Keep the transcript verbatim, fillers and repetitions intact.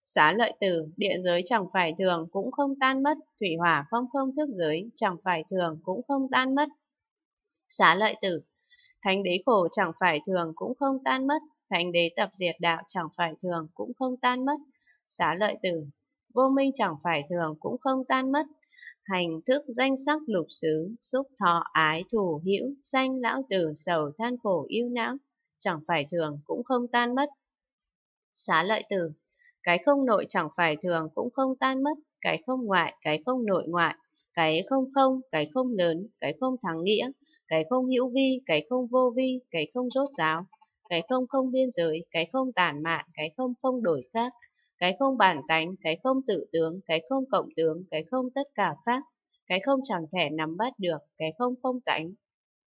Xá lợi tử, địa giới chẳng phải thường cũng không tan mất, thủy hỏa phong không thức giới chẳng phải thường cũng không tan mất. Xá lợi tử, thánh đế khổ chẳng phải thường cũng không tan mất, thánh đế tập diệt đạo chẳng phải thường cũng không tan mất. Xá lợi tử, vô minh chẳng phải thường cũng không tan mất, hành thức danh sắc lục xứ, xúc thọ ái thủ hữu, sanh lão tử sầu than khổ yêu não, chẳng phải thường cũng không tan mất. Xá lợi tử, cái không nội chẳng phải thường cũng không tan mất, cái không ngoại, cái không nội ngoại, cái không không, cái không lớn, cái không thắng nghĩa, cái không hữu vi, cái không vô vi, cái không rốt ráo, cái không không biên giới, cái không tản mạn, cái không không đổi khác, cái không bản tánh, cái không tự tướng, cái không cộng tướng, cái không tất cả pháp, cái không chẳng thể nắm bắt được, cái không không tánh,